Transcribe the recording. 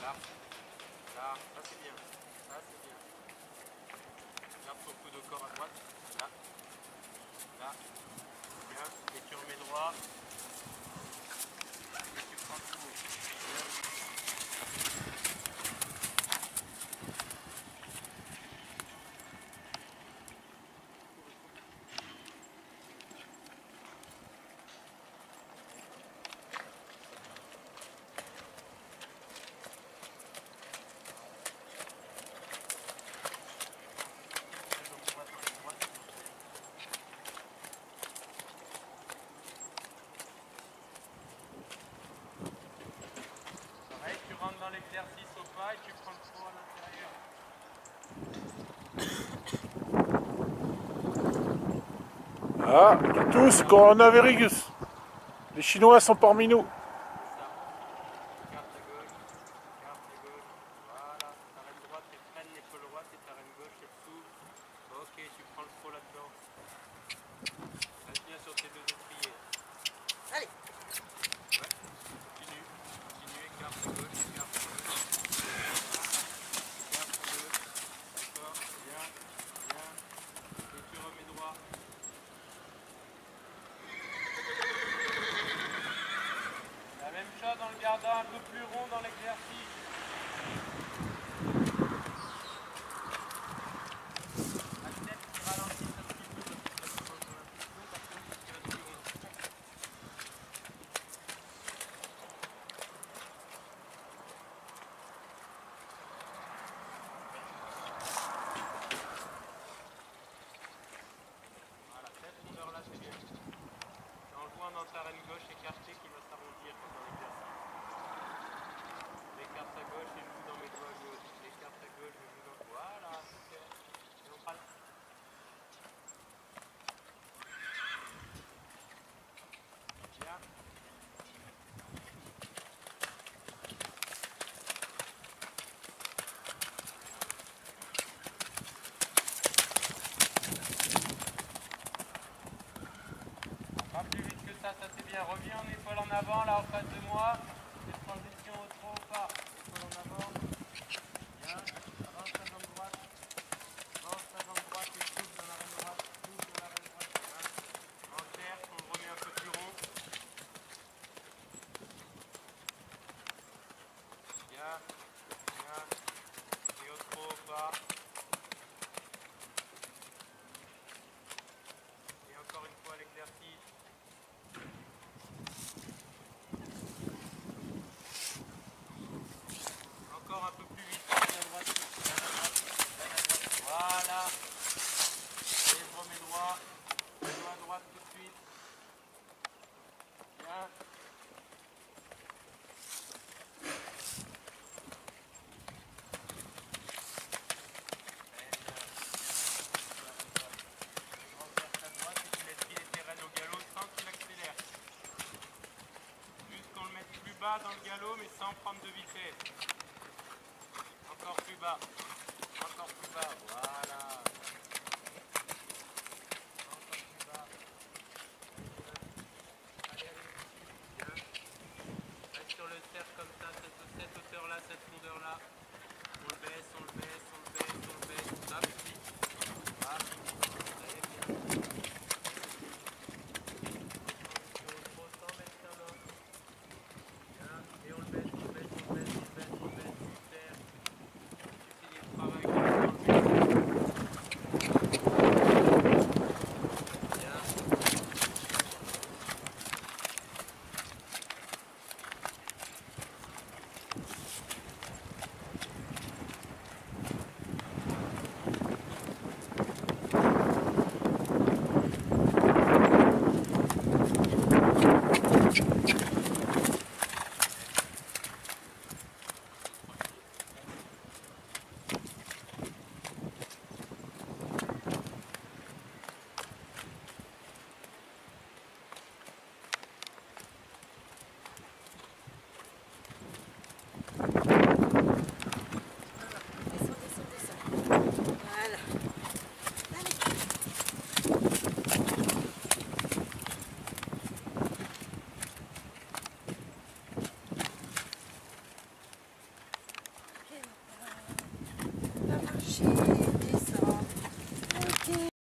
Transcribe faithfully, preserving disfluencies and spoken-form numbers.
Là, là, ça c'est bien, ça c'est bien. Garde ton coup de corps à droite, là, là, bien, et tu remets droit, et tu prends le coup. Pareil, tu rentres dans l'exercice au pas et tu prends le pot à l'intérieur. Ah, tous coronavirus. Les Chinois sont parmi nous. Ça. Carte à gauche, carte à gauche. Voilà. T'arrêtes droite et freine l'épaule droite et t'arrêtes gauche et dessous. Ok, tu prends le pot là-dedans. Reste bien sur tes deux étriers. Allez. Ouais. Continue. Continue. Carte à gauche, carte à gauche. Carte à gauche. D'accord. Bien. Bien. Et tu remets droit. La même chose en le gardant un peu plus rond dans l'exercice. La tête qui ralentisse un petit peu parce que ça commence dans l'impulsion, par contre tu tires plus rond. Voilà, cette rondeur là c'est bien. Et en jouant dans ta reine gauche écartée qui va s'arrondir comme dans l'exercice. J'écarte à gauche et je joue dans mes doigts à gauche. J'écarte à gauche, je joue dans... Voilà, super. Et on parle. Bien. Pas plus vite que ça, ça c'est bien. Reviens en épaule en avant, là en face de moi. Cette transition au trop au pas. Épaule en avant. Bien. Avance ta jambe droite. Avance ta jambe droite et souffle dans la reine droite. Souffle dans la reine droite. Bien. En cherche, on le remet un peu plus rond. Bien. Bien. Et au trop au pas. Et encore une fois l'exercice. Encore un peu plus vite. À droite, à droite, à droite. Voilà. Et je remets droit. Je joue à droite tout de suite. Bien. Renverse à droite et tu laisses filer tes rênes au galop sans qu'il accélère. Juste qu'on le mette plus bas dans le galop mais sans prendre de vitesse. Encore plus bas. Encore plus bas. Voilà. Encore plus bas. Allez, allez. Bien. Reste sur le cercle comme ça, cette, cette hauteur-là, cette fondeur-là. On le baisse, on le baisse, on le baisse, on le baisse. Ça, petit. Ah, très bien. Trop sans mettre ta main. Bien. Et on le baisse, on le baisse, on le baisse, on le baisse, on le baisse. Super. Tu finis le travail. Chine.